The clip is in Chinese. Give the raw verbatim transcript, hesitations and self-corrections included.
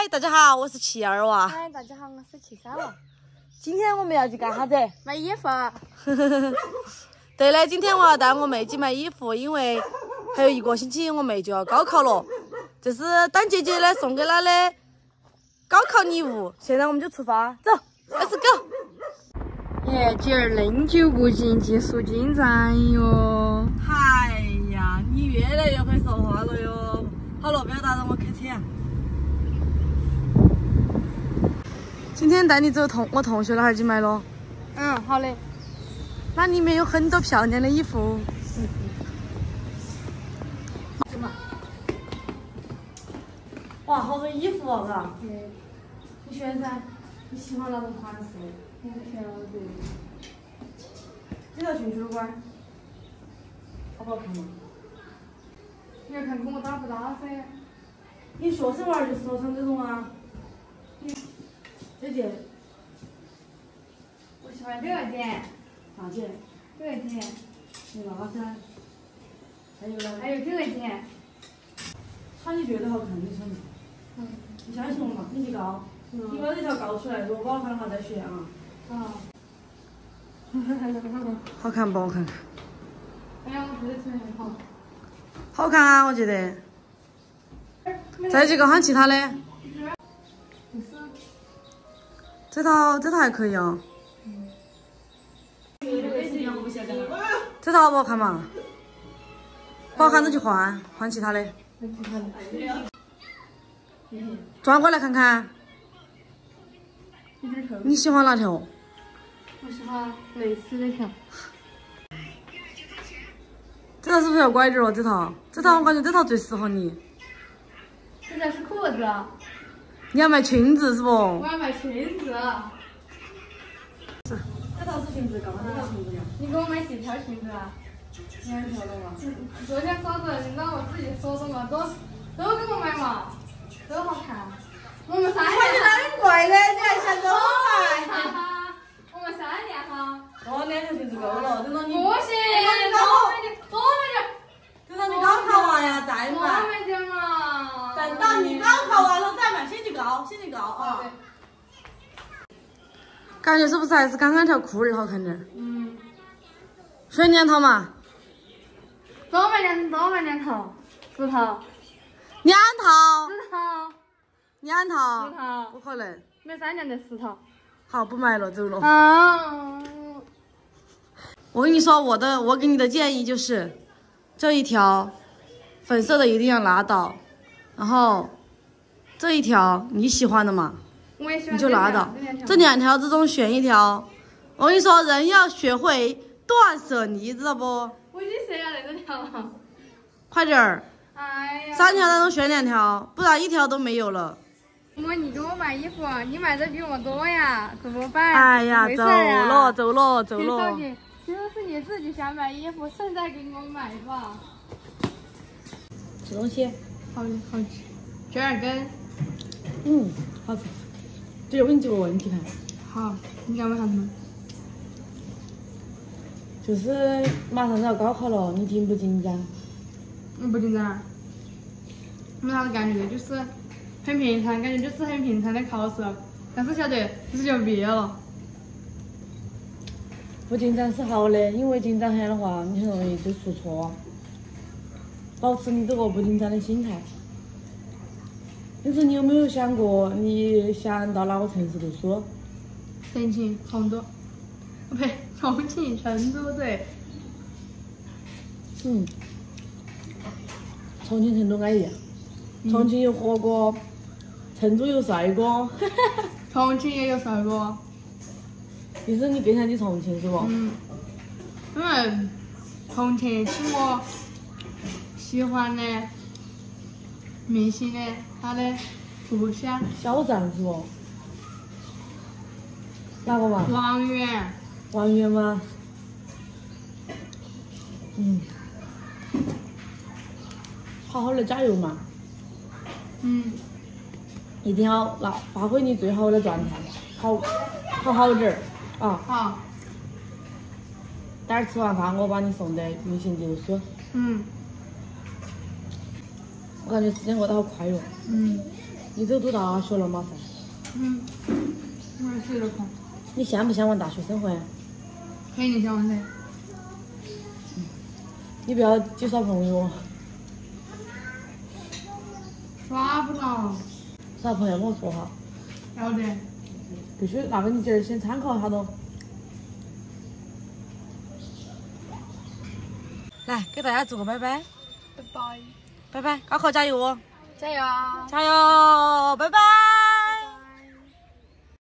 大家好，我是七二娃。 嗨，大家好，我是七三娃。 今天我们要去干啥子？ 买衣服。 对的，今天我要带我妹去买衣服，因为还有一个星期我妹就要高考了。这是当姐姐的送给她的高考礼物。现在我们就出发，走 ，Let's go。 耶，姐儿恁久不见，技术进展哟。 哎呀，你越来越会说话了哟。好了，不要打扰我开车啊。今天带你走同我同学那儿去买了。 嗯，好的。 那里面有很多漂亮的衣服。什么？哇，好多衣服啊，嘎。 对。 你选噻，你喜欢哪种款式？ 我选了这个。 这条裙子管好不好看嘛？ 你要看跟我搭不搭噻。 你学生娃儿就是说穿这种啊。这件。 我喜欢这个件。 哪件？ 这个件。 你拿噻。还有呢？ 还有这个件。 穿你觉得好看就穿。 嗯。 你相信我嘛？你去搞。嗯。你把这条搞出来，如果不好看的话再选啊。啊。好看不？我看看。 哎呀，我觉得这很好。 好看啊，我觉得。再去搞上其他的。这套这套还可以啊。嗯。这套好不好看嘛？不好看就去换，换其他的。转过来看看。你喜欢哪条？ 我喜欢蕾丝那条。 这套是不是要拐点哦？这套，这套我感觉这套最适合你。 这条是裤子。 你要买裙子是不？ 我要买裙子。 是。这套是裙子，搞这条裙子呀。 你给我买几条裙子啊？ 两条的嘛。 昨天说的，你让我自己说的嘛，都都给我买嘛，都好看。我们三年。穿的那么贵的，你还想着我买？我们三年哈。 哦，两条裙子够了，等到你。 不行，多买点，多买点。 等到你高考完呀，再买。 多买点嘛。 等到你高考完了再买，先去搞，先去搞啊。感觉是不是还是刚刚条裤儿好看点？嗯。选两套嘛。 多买两，多买两套，四套。 两套。 四套。 两套。 四套。 不可能。 买三件的四套。 好，不买了，走了。 啊。 我跟你说，我的，我给你的建议就是，这一条粉色的一定要拿到，然后这一条你喜欢的嘛。 我也喜欢你就拿到，这两条之中选一条。我跟你说，人要学会断舍离，知道不？ 我已经选了那条了。 快点儿！ 哎呀！ 三条当中选两条，不然一条都没有了。 我你给我买衣服，你买的比我多呀，怎么办？ 哎呀，走了，走了，走了。 就是你自己想买衣服，现在给我买吧。 吃东西。 好的，好吃。折耳根。 嗯，好吃。对，我给你提个问题看。 好，你想问啥子吗？ 就是马上就要高考了，你紧不紧张？ 嗯，不紧张。没啥子感觉，就是很平常，感觉就是很平常的考试，但是晓得就是要毕业了。 不紧张是好的，因为紧张喊的话，你很容易就出错。保持你这个不紧张的心态。但是你有没有想过，你想到哪个城市读书？ 重庆、成都，不对，重庆、成都对。 嗯。重庆、成都安逸。嗯、重庆有火锅，成都有帅哥。 重庆也有帅哥。 其实你更想去重庆是不？ 嗯。因为重庆是我喜欢的明星的他的故乡。 小站是不？哪个嘛？ 王源。 王源吗？嗯。好好的加油嘛。 嗯。 一定要拿发挥你最好的状态，好，好好点儿啊。 好。 待会儿吃完饭，我把你送到云行留宿。 嗯。 我感觉时间过得好快哟。 嗯。 你都读大学了嘛噻？ 嗯，我也是有点空。 你向不向往大学生活呀？ 肯定向往噻。 你不要去耍朋友。 耍不着。 耍朋友跟我说哈。 要得。 必须，那个你今儿先参考一下喽。来，给大家做个拜拜。 拜拜。 拜拜，高考加油哦！ 加油！ 加油！拜拜。